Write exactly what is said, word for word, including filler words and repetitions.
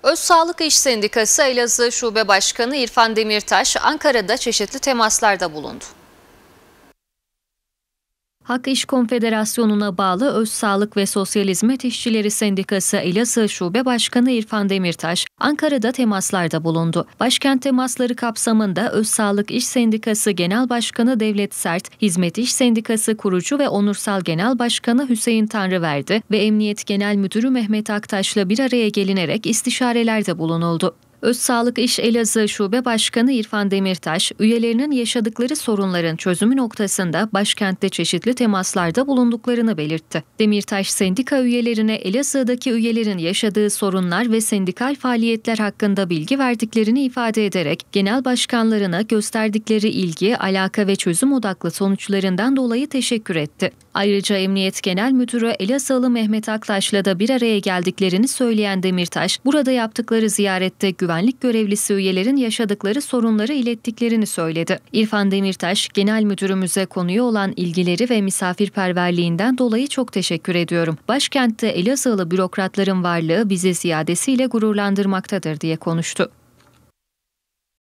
Öz Sağlık İş Sendikası Elazığ Şube Başkanı İrfan Demirtaş, Ankara'da çeşitli temaslarda bulundu. Hak İş Konfederasyonu'na bağlı Öz Sağlık ve Sosyal Hizmet İşçileri Sendikası Elazığ Şube Başkanı İrfan Demirtaş, Ankara'da temaslarda bulundu. Başkent temasları kapsamında Öz Sağlık İş Sendikası Genel Başkanı Devlet Sert, Hizmet İş Sendikası Kurucu ve Onursal Genel Başkanı Hüseyin Tanrıverdi ve Emniyet Genel Müdürü Mehmet Aktaş'la bir araya gelinerek istişarelerde bulunuldu. Öz Sağlık İş Elazığ Şube Başkanı İrfan Demirtaş, üyelerinin yaşadıkları sorunların çözümü noktasında başkentte çeşitli temaslarda bulunduklarını belirtti. Demirtaş, sendika üyelerine Elazığ'daki üyelerin yaşadığı sorunlar ve sendikal faaliyetler hakkında bilgi verdiklerini ifade ederek, genel başkanlarına gösterdikleri ilgi, alaka ve çözüm odaklı sonuçlarından dolayı teşekkür etti. Ayrıca Emniyet Genel Müdürü Elazığlı Mehmet Aktaş'la da bir araya geldiklerini söyleyen Demirtaş, burada yaptıkları ziyarette güvenlik görevlisi üyelerin yaşadıkları sorunları ilettiklerini söyledi. İrfan Demirtaş, Genel Müdürümüze konuya olan ilgileri ve misafirperverliğinden dolayı çok teşekkür ediyorum. Başkentte Elazığlı bürokratların varlığı bizi ziyadesiyle gururlandırmaktadır diye konuştu.